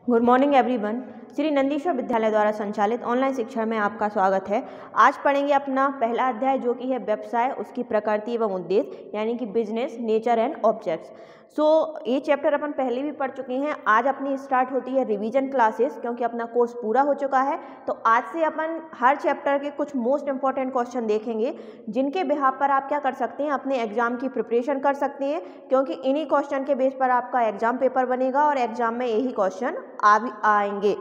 Good morning everyone. Shri Nandishwar विद्यालय द्वारा संचालित ऑनलाइन शिक्षा में आपका स्वागत है। आज पढ़ेंगे अपना पहला अध्याय जो कि है व्यवसाय, उसकी प्रकृति एवं उद्देश्य, यानी कि बिजनेस, नेचर एंड ऑब्जेक्ट्स। ये चैप्टर अपन पहले भी पढ़ चुके हैं। आज अपनी स्टार्ट होती है रिवीजन क्लासेस, क्योंकि अपना कोर्स पूरा हो चुका है। तो आज से अपन हर चैप्टर के कुछ मोस्ट इंपॉर्टेंट क्वेश्चन देखेंगे, जिनके बिहाफ पर आप क्या कर सकते हैं, अपने एग्जाम की प्रिपरेशन कर सकते हैं, क्योंकि इन्हीं क्वेश्चन के बेस पर आपका एग्जाम पेपर बनेगा और एग्जाम में यही क्वेश्चन आएंगे।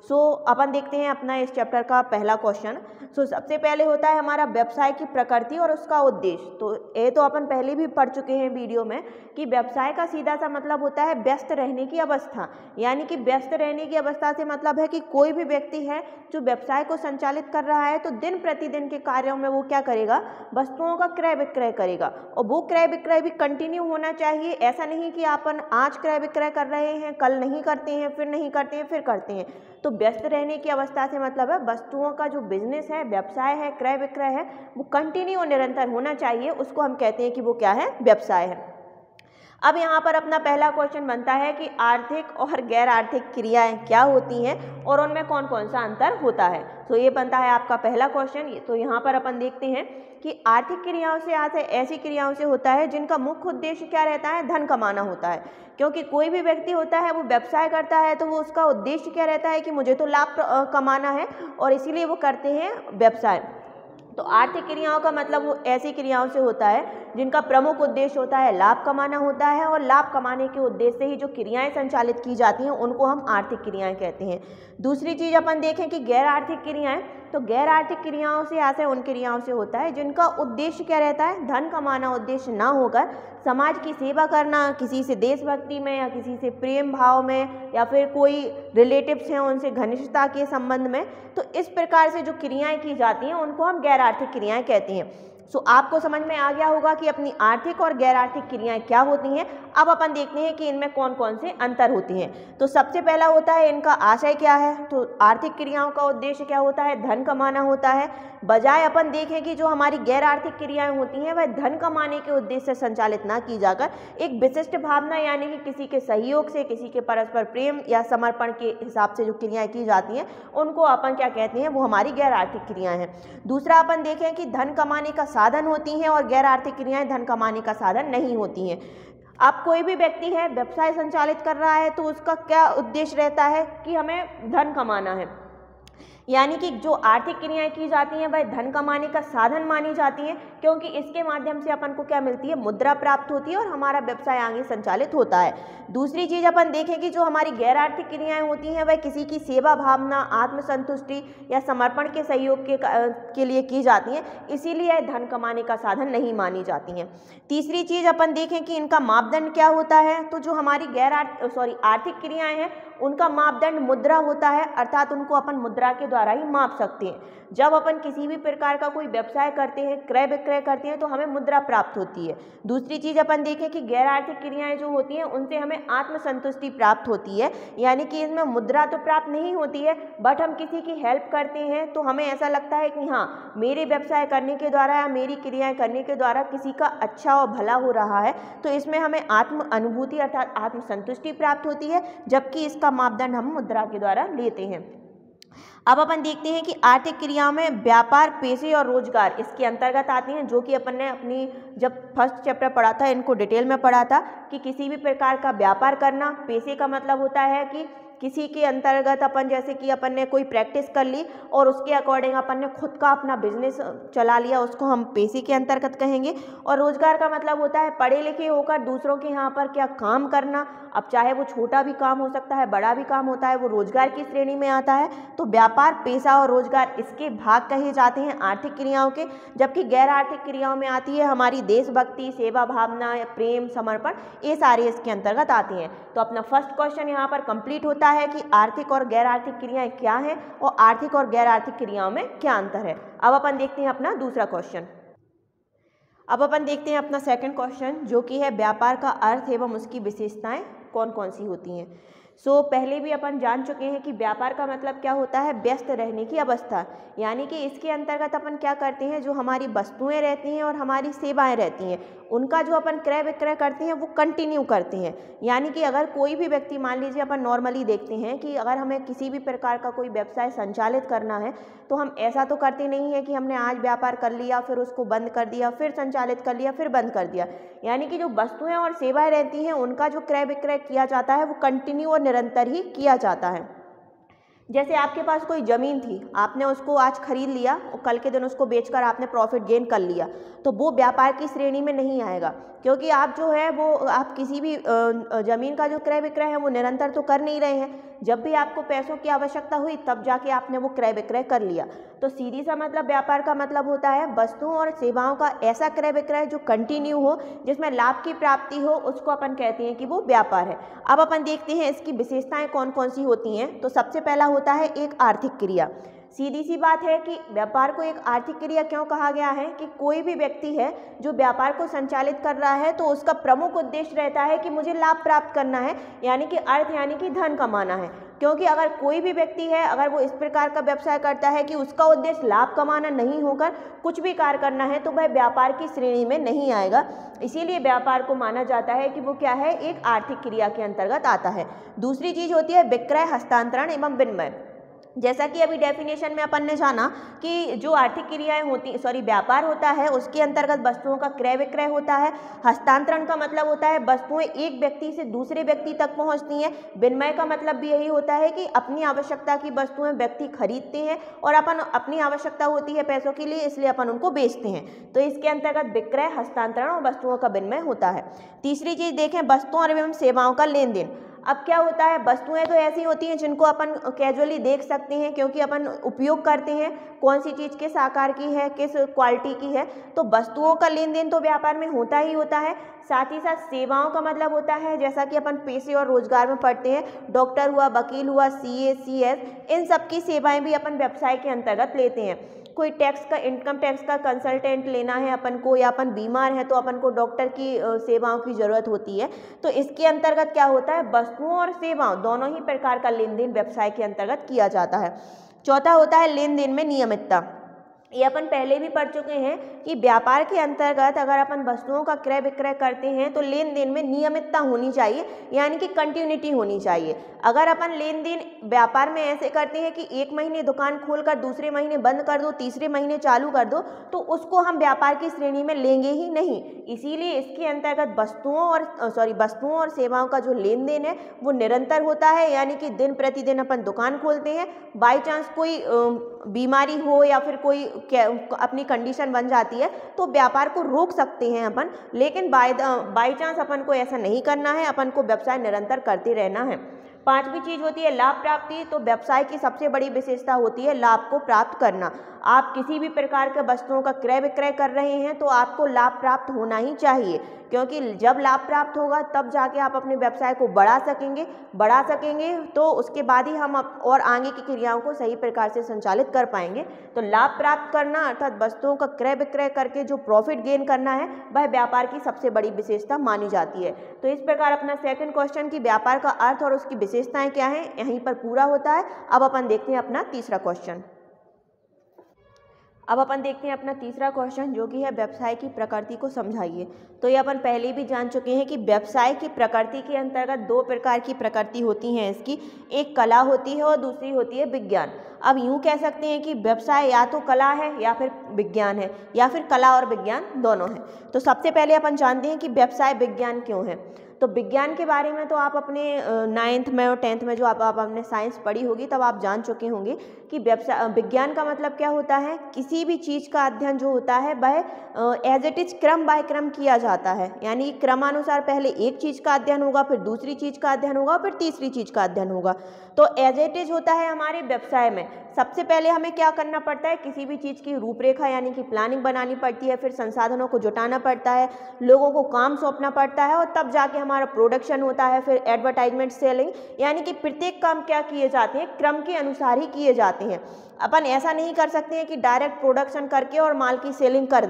अपन देखते हैं अपना इस चैप्टर का पहला क्वेश्चन। सबसे पहले होता है हमारा व्यवसाय की प्रकृति और उसका उद्देश्य। तो ये तो अपन पहले भी पढ़ चुके हैं वीडियो में कि व्यवसाय का सीधा सा मतलब होता है व्यस्त रहने की अवस्था। यानी कि व्यस्त रहने की अवस्था से मतलब है कि कोई भी व्यक्ति है जो व्यवसाय को संचालित कर रहा है, तो दिन प्रतिदिन के कार्यों में वो क्या करेगा, वस्तुओं का क्रय विक्रय करेगा। और वो क्रय विक्रय भी कंटिन्यू होना चाहिए। ऐसा नहीं कि अपन आज क्रय विक्रय कर रहे हैं, कल नहीं करते हैं, फिर नहीं करते हैं, फिर करते हैं। तो व्यस्त रहने की अवस्था से मतलब है वस्तुओं का जो बिजनेस है, व्यवसाय है, क्रय विक्रय है, वो कंटिन्यू निरंतर होना चाहिए। उसको हम कहते हैं कि वो क्या है, व्यवसाय है। अब यहाँ पर अपना पहला क्वेश्चन बनता है कि आर्थिक और गैर आर्थिक क्रियाएं क्या होती हैं और उनमें कौन कौन सा अंतर होता है। तो ये बनता है आपका पहला क्वेश्चन। तो यहाँ पर अपन देखते हैं कि आर्थिक क्रियाओं से ऐसी क्रियाओं से होता है जिनका मुख्य उद्देश्य क्या रहता है, धन कमाना होता है। क्योंकि कोई भी व्यक्ति होता है वो व्यवसाय करता है, तो वो उसका उद्देश्य क्या रहता है कि मुझे तो लाभ कमाना है, और इसीलिए वो करते हैं व्यवसाय। तो आर्थिक क्रियाओं का मतलब वो ऐसी क्रियाओं से होता है जिनका प्रमुख उद्देश्य होता है लाभ कमाना होता है, और लाभ कमाने के उद्देश्य से ही जो क्रियाएं संचालित की जाती हैं उनको हम आर्थिक क्रियाएं कहते हैं। दूसरी चीज़ अपन देखें कि गैर आर्थिक क्रियाएं, तो गैर आर्थिक क्रियाओं से ऐसे उन क्रियाओं से होता है जिनका उद्देश्य क्या रहता है, धन कमाना उद्देश्य ना होकर समाज की सेवा करना, किसी से देशभक्ति में या किसी से प्रेम भाव में, या फिर कोई रिलेटिव्स हैं उनसे घनिष्ठता के संबंध में। तो इस प्रकार से जो क्रियाएं की जाती हैं उनको हम गैर आर्थिक क्रियाएं कहते हैं। आपको समझ में आ गया होगा कि अपनी आर्थिक और गैर आर्थिक क्रियाएं क्या होती हैं। अब अपन देखते हैं कि इनमें कौन कौन से अंतर होते हैं। तो सबसे पहला होता है इनका आशय क्या है। तो आर्थिक क्रियाओं का उद्देश्य क्या होता है, धन कमाना होता है। बजाय अपन देखें कि जो हमारी गैर आर्थिक क्रियाएं होती हैं वह धन कमाने के उद्देश्य से संचालित ना की जाकर एक विशिष्ट भावना, यानी कि किसी के सहयोग से, किसी के परस्पर प्रेम या समर्पण के हिसाब से जो क्रियाएं की जाती हैं उनको अपन क्या कहते हैं, वो हमारी गैर आर्थिक क्रियाएं हैं। दूसरा अपन देखें कि धन कमाने का साधन होती हैं और गैर आर्थिक क्रियाएं धन कमाने का साधन नहीं होती हैं। अब कोई भी व्यक्ति है व्यवसाय संचालित कर रहा है, तो उसका क्या उद्देश्य रहता है कि हमें धन कमाना है। यानी कि जो आर्थिक क्रियाएं की जाती हैं वह धन कमाने का साधन मानी जाती हैं, क्योंकि इसके माध्यम से अपन को क्या मिलती है, मुद्रा प्राप्त होती है और हमारा व्यवसाय आगे संचालित होता है। दूसरी चीज़ अपन देखें कि जो हमारी गैर आर्थिक क्रियाएं होती हैं वह किसी की सेवा भावना, आत्मसंतुष्टि या समर्पण के सहयोग के लिए की जाती हैं, इसीलिए धन कमाने का साधन नहीं मानी जाती हैं। तीसरी चीज़ अपन देखें कि इनका मापदंड क्या होता है। तो जो हमारी आर्थिक क्रियाएं हैं उनका मापदंड मुद्रा होता है, अर्थात उनको अपन मुद्रा के द्वारा ही माप सकते हैं। जब अपन किसी भी प्रकार का कोई व्यवसाय करते हैं, क्रय विक्रय करते हैं, तो हमें मुद्रा प्राप्त होती है। दूसरी चीज़ अपन देखें कि गैर आर्थिक क्रियाएं जो होती हैं उनसे हमें आत्मसंतुष्टि प्राप्त होती है, यानी कि इसमें मुद्रा तो प्राप्त नहीं होती है, बट हम किसी की हेल्प करते हैं तो हमें ऐसा लगता है कि हाँ, मेरे व्यवसाय करने के द्वारा या मेरी क्रियाएं करने के द्वारा किसी का अच्छा और भला हो रहा है, तो इसमें हमें आत्म अनुभूति अर्थात आत्मसंतुष्टि प्राप्त होती है, जबकि इसका मापदंड हम मुद्रा के द्वारा लेते हैं। अब अपन देखते हैं कि आर्थिक क्रियाओं में व्यापार, पेशे और रोजगार इसके अंतर्गत आती हैं, जो कि अपन ने अपनी जब फर्स्ट चैप्टर पढ़ा था इनको डिटेल में पढ़ा था कि किसी भी प्रकार का व्यापार करना। पेशे का मतलब होता है कि किसी के अंतर्गत अपन, जैसे कि अपन ने कोई प्रैक्टिस कर ली और उसके अकॉर्डिंग अपन ने खुद का अपना बिजनेस चला लिया, उसको हम पेशे के अंतर्गत कहेंगे। और रोजगार का मतलब होता है पढ़े लिखे होकर दूसरों के यहाँ पर क्या काम करना। अब चाहे वो छोटा भी काम हो सकता है, बड़ा भी काम होता है, वो रोजगार की श्रेणी में आता है। तो व्यापार, पेशा और रोजगार इसके भाग कहे जाते हैं आर्थिक क्रियाओं के। जबकि गैर आर्थिक क्रियाओं में आती है हमारी देशभक्ति, सेवा भावना, प्रेम, समर्पण, ये सारे इसके अंतर्गत आते हैं। तो अपना फर्स्ट क्वेश्चन यहाँ पर कंप्लीट होता है कि आर्थिक और गैर आर्थिक क्रियाएं क्या हैं और आर्थिक और गैर आर्थिक क्रियाओं में क्या अंतर है। अब अपन देखते हैं अपना दूसरा क्वेश्चन। अब अपन देखते हैं अपना सेकंड क्वेश्चन, जो कि है व्यापार का अर्थ एवं उसकी विशेषताएं कौन कौन सी होती हैं। पहले भी अपन जान चुके हैं कि व्यापार का मतलब क्या होता है, व्यस्त रहने की अवस्था, यानी कि इसके अंतर्गत अपन क्या करते हैं, जो हमारी वस्तुएं रहती हैं और हमारी सेवाएं रहती हैं उनका जो अपन क्रय विक्रय करते हैं वो कंटिन्यू करते हैं। यानी कि अगर कोई भी व्यक्ति, मान लीजिए अपन नॉर्मली देखते हैं कि अगर हमें किसी भी प्रकार का कोई व्यवसाय संचालित करना है तो हम ऐसा तो करते नहीं है कि हमने आज व्यापार कर लिया फिर उसको बंद कर दिया, फिर संचालित कर लिया, फिर बंद कर दिया। यानी कि जो वस्तुएं और सेवाएं रहती हैं उनका जो क्रय विक्रय किया जाता है वो कंटिन्यू और निरंतर ही किया जाता है। जैसे आपके पास कोई ज़मीन थी, आपने उसको आज खरीद लिया और कल के दिन उसको बेचकर आपने प्रॉफिट गेन कर लिया, तो वो व्यापार की श्रेणी में नहीं आएगा, क्योंकि आप जो है वो आप किसी भी ज़मीन का जो क्रय विक्रय है वो निरंतर तो कर नहीं रहे हैं। जब भी आपको पैसों की आवश्यकता हुई तब जाके आपने वो क्रय विक्रय कर लिया। तो सीधी सा मतलब व्यापार का मतलब होता है वस्तुओं और सेवाओं का ऐसा क्रय विक्रय जो कंटिन्यू हो, जिसमें लाभ की प्राप्ति हो, उसको अपन कहते हैं कि वो व्यापार है। अब अपन देखते हैं इसकी विशेषताएं कौन कौन सी होती हैं। तो सबसे पहला होता है एक आर्थिक क्रिया। सीधी सी बात है कि व्यापार को एक आर्थिक क्रिया क्यों कहा गया है कि कोई भी व्यक्ति है जो व्यापार को संचालित कर रहा है तो उसका प्रमुख उद्देश्य रहता है कि मुझे लाभ प्राप्त करना है, यानी कि अर्थ यानी कि धन कमाना है। क्योंकि अगर कोई भी व्यक्ति है, अगर वो इस प्रकार का व्यवसाय करता है कि उसका उद्देश्य लाभ कमाना नहीं होकर कुछ भी कार्य करना है, तो वह व्यापार की श्रेणी में नहीं आएगा। इसीलिए व्यापार को माना जाता है कि वो क्या है, एक आर्थिक क्रिया के अंतर्गत आता है। दूसरी चीज होती है विक्रय, हस्तांतरण एवं विनिमय। जैसा कि अभी डेफिनेशन में अपन ने जाना कि जो आर्थिक क्रियाएं होती व्यापार होता है उसके अंतर्गत वस्तुओं का क्रय विक्रय होता है। हस्तांतरण का मतलब होता है वस्तुएं एक व्यक्ति से दूसरे व्यक्ति तक पहुंचती हैं। विनिमय का मतलब भी यही होता है कि अपनी आवश्यकता की वस्तुएं व्यक्ति खरीदते हैं और अपन अपनी आवश्यकता होती है पैसों के लिए, इसलिए अपन उनको बेचते हैं। तो इसके अंतर्गत विक्रय, हस्तांतरण और वस्तुओं का विनिमय होता है। तीसरी चीज देखें, वस्तुओं एवं सेवाओं का लेन देन। अब क्या होता है, वस्तुएं तो ऐसी होती हैं जिनको अपन कैजुअली देख सकते हैं क्योंकि अपन उपयोग करते हैं, कौन सी चीज़ किस आकार की है, किस क्वालिटी की है। तो वस्तुओं का लेन देन तो व्यापार में होता ही होता है। साथ ही साथ सेवाओं का मतलब होता है, जैसा कि अपन पेशे और रोजगार में पढ़ते हैं, डॉक्टर हुआ, वकील हुआ, सीए, सीएस, इन सब की सेवाएं भी अपन व्यवसाय के अंतर्गत लेते हैं। कोई टैक्स का, इनकम टैक्स का कंसल्टेंट लेना है अपन को, या अपन बीमार हैं तो अपन को डॉक्टर की सेवाओं की ज़रूरत होती है। तो इसके अंतर्गत क्या होता है, वस्तुओं और सेवाओं दोनों ही प्रकार का लेन देन व्यवसाय के अंतर्गत किया जाता है। चौथा होता है लेन देन में नियमितता। ये अपन पहले भी पढ़ चुके हैं कि व्यापार के अंतर्गत अगर अपन वस्तुओं का क्रय विक्रय करते हैं तो लेन देन में नियमितता होनी चाहिए, यानी कि कंटिन्यूटी होनी चाहिए। अगर अपन लेन देन व्यापार में ऐसे करते हैं कि एक महीने दुकान खोलकर दूसरे महीने बंद कर दो, तीसरे महीने चालू कर दो, तो उसको हम व्यापार की श्रेणी में लेंगे ही नहीं। इसीलिए इसके अंतर्गत वस्तुओं और सेवाओं का जो लेन देन है वो निरंतर होता है, यानी कि दिन प्रतिदिन अपन दुकान खोलते हैं, बाई चांस कोई बीमारी हो या फिर कोई अपनी कंडीशन बन जाती है तो व्यापार को रोक सकते हैं अपन, लेकिन बाई चांस अपन को ऐसा नहीं करना है, अपन को व्यवसाय निरंतर करते रहना है। पांचवी चीज होती है लाभ प्राप्ति। तो व्यवसाय की सबसे बड़ी विशेषता होती है लाभ को प्राप्त करना। आप किसी भी प्रकार के वस्तुओं का क्रय विक्रय कर रहे हैं तो आपको लाभ प्राप्त होना ही चाहिए, क्योंकि जब लाभ प्राप्त होगा तब जाके आप अपने व्यवसाय को बढ़ा सकेंगे तो उसके बाद ही हम और आगे की क्रियाओं को सही प्रकार से संचालित कर पाएंगे। तो लाभ प्राप्त करना अर्थात वस्तुओं का क्रय विक्रय करके जो प्रॉफिट गेन करना है वह व्यापार की सबसे बड़ी विशेषता मानी जाती है। तो इस प्रकार अपना सेकंड क्वेश्चन कि व्यापार का अर्थ और उसकी विशेषताएं क्या हैं यहीं पर पूरा होता है। अब अपन देखते हैं अपना तीसरा क्वेश्चन। जो कि है व्यवसाय की प्रकृति को समझाइए। तो ये अपन पहले भी जान चुके हैं कि व्यवसाय की प्रकृति के अंतर्गत दो प्रकार की प्रकृति होती हैं इसकी, एक कला होती है और दूसरी होती है विज्ञान। अब यूँ कह सकते हैं कि व्यवसाय या तो कला है या फिर विज्ञान है, या फिर कला और विज्ञान दोनों हैं। तो सबसे पहले अपन जानते हैं कि व्यवसाय विज्ञान क्यों है। तो विज्ञान के बारे में तो आप अपने 9th में और 10th में जो आप आपने साइंस पढ़ी होगी तब आप जान चुके होंगे कि विज्ञान का मतलब क्या होता है, किसी भी चीज़ का अध्ययन जो होता है वह एज इट इज क्रम बाय क्रम किया जाता है, यानी क्रमानुसार पहले एक चीज़ का अध्ययन होगा, फिर दूसरी चीज़ का अध्ययन होगा, फिर तीसरी चीज़ का अध्ययन होगा। तो एज इट इज होता है हमारे व्यवसाय में। सबसे पहले हमें क्या करना पड़ता है, किसी भी चीज़ की रूपरेखा यानी कि प्लानिंग बनानी पड़ती है, फिर संसाधनों को जुटाना पड़ता है, लोगों को काम सौंपना पड़ता है और तब जाके हमारा प्रोडक्शन होता है, फिर एडवर्टाइजमेंट, सेलिंग, यानी कि प्रत्येक काम क्या किए जाते हैं, क्रम के अनुसार ही किए जाते हैं। अपन ऐसा नहीं कर सकते हैं कि डायरेक्ट प्रोडक्शन करके और माल की सेलिंग कर दें।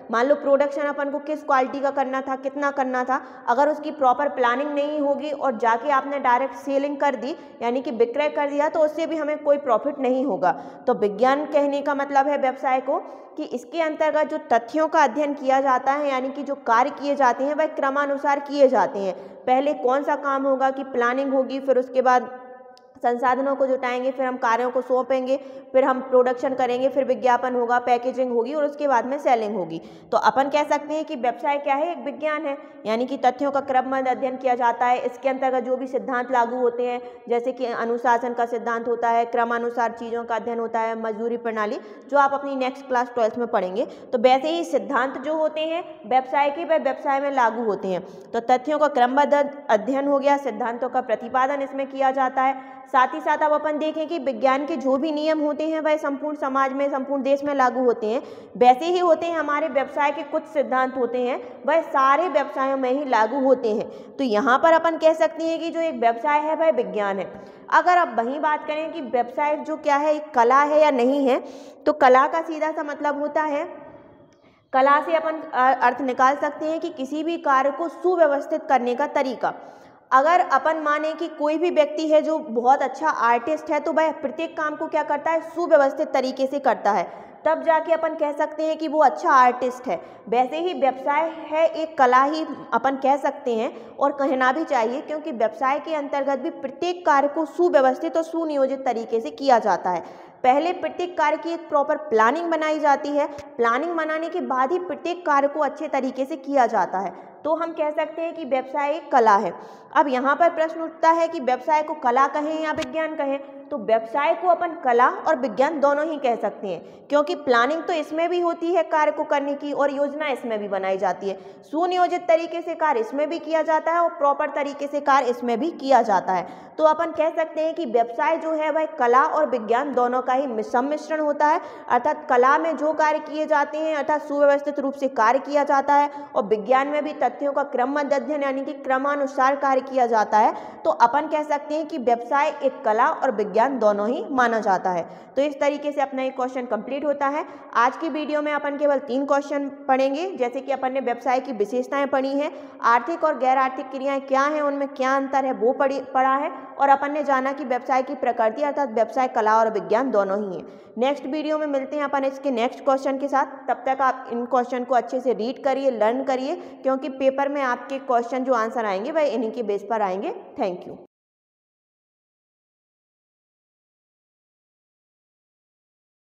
मान लो प्रोडक्शन अपन को किस क्वालिटी का करना था, कितना करना था, अगर उसकी प्रॉपर प्लानिंग नहीं होगी और जाके आपने डायरेक्ट सेलिंग कर दी यानी कि विक्रय कर दिया तो उससे भी हमें कोई प्रॉफिट नहीं होगा। तो विज्ञान कहने का मतलब है व्यवसाय को कि इसके अंतर्गत जो तथ्यों का अध्ययन किया जाता है यानी कि जो कार्य किए जाते हैं वह क्रमानुसार किए जाते हैं। पहले कौन सा काम होगा कि प्लानिंग होगी, फिर उसके बाद संसाधनों को जुटाएंगे, फिर हम कार्यों को सौंपेंगे, फिर हम प्रोडक्शन करेंगे, फिर विज्ञापन होगा, पैकेजिंग होगी और उसके बाद में सेलिंग होगी। तो अपन कह सकते हैं कि व्यवसाय क्या है, एक विज्ञान है यानी कि तथ्यों का क्रमबद्ध अध्ययन किया जाता है। इसके अंतर्गत जो भी सिद्धांत लागू होते हैं जैसे कि अनुशासन का सिद्धांत होता है, क्रमानुसार चीज़ों का अध्ययन होता है, मजदूरी प्रणाली, जो आप अपनी नेक्स्ट क्लास 12th में पढ़ेंगे। तो वैसे ही सिद्धांत जो होते हैं व्यवसाय के, वह व्यवसाय में लागू होते हैं। तो तथ्यों का क्रमबद्ध अध्ययन हो गया, सिद्धांतों का प्रतिपादन इसमें किया जाता है। साथ ही साथ अब अपन देखें कि विज्ञान के जो भी नियम होते हैं वह संपूर्ण समाज में, संपूर्ण देश में लागू होते हैं। वैसे ही होते हैं हमारे व्यवसाय के कुछ सिद्धांत होते हैं वह सारे व्यवसायों में ही लागू होते हैं। तो यहाँ पर अपन कह सकते हैं कि जो एक व्यवसाय है वह विज्ञान है। अगर अब वहीं बात करें कि व्यवसाय जो क्या है, एक कला है या नहीं है, तो कला का सीधा सा मतलब होता है, कला से अपन अर्थ निकाल सकते हैं कि किसी भी कार्य को सुव्यवस्थित करने का तरीका। अगर अपन माने कि कोई भी व्यक्ति है जो बहुत अच्छा आर्टिस्ट है तो वह प्रत्येक काम को क्या करता है, सुव्यवस्थित तरीके से करता है, तब जाके अपन कह सकते हैं कि वो अच्छा आर्टिस्ट है। वैसे ही व्यवसाय है एक कला ही अपन कह सकते हैं और कहना भी चाहिए, क्योंकि व्यवसाय के अंतर्गत भी प्रत्येक कार्य को सुव्यवस्थित और सुनियोजित तरीके से किया जाता है। पहले प्रत्येक कार्य की एक प्रॉपर प्लानिंग बनाई जाती है, प्लानिंग बनाने के बाद ही प्रत्येक कार्य को अच्छे तरीके से किया जाता है। तो हम कह सकते हैं कि व्यवसाय एक कला है। अब यहाँ पर प्रश्न उठता है कि व्यवसाय को कला कहें या विज्ञान कहें, तो व्यवसाय को अपन कला और विज्ञान दोनों ही कह सकते हैं, क्योंकि प्लानिंग तो इसमें भी होती है कार्य को करने की और योजना इसमें भी बनाई जाती है। सुनियोजित तरीके से कार्य इसमें भी किया जाता है और प्रॉपर तरीके से कार्य इसमें भी किया जाता है। तो अपन कह सकते हैं कि व्यवसाय जो है वह कला और विज्ञान दोनों का ही सम्मिश्रण होता है, अर्थात कला में जो कार्य किए जाते हैं अर्थात सुव्यवस्थित रूप से कार्य किया जाता है और विज्ञान में भी तथ्यों का क्रमबद्ध अध्ययन यानी कि क्रमानुसार कार्य किया जाता है। तो अपन कह सकते हैं कि व्यवसाय एक कला और विज्ञान दोनों ही माना जाता है। तो इस तरीके से अपना एक क्वेश्चन कंप्लीट होता है। आज की वीडियो में अपन केवल 3 क्वेश्चन पढ़ेंगे, जैसे कि अपन ने व्यवसाय की विशेषताएं पढ़ी हैं, आर्थिक और गैर आर्थिक क्रियाएं क्या हैं, उनमें क्या अंतर है वो पढ़ा है, और अपन ने जाना कि व्यवसाय की प्रकृति अर्थात व्यवसाय कला और विज्ञान दोनों ही हैं। नेक्स्ट वीडियो में मिलते हैं अपन इसके नेक्स्ट क्वेश्चन के साथ। तब तक आप इन क्वेश्चन को अच्छे से रीड करिए, लर्न करिए, क्योंकि पेपर में आपके क्वेश्चन जो आंसर आएंगे वह इन्हीं के बेस पर आएंगे। Thank you.